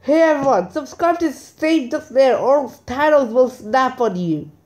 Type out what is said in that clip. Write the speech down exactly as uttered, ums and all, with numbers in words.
Hey everyone, subscribe to Save Just There or Thanos will snap on you.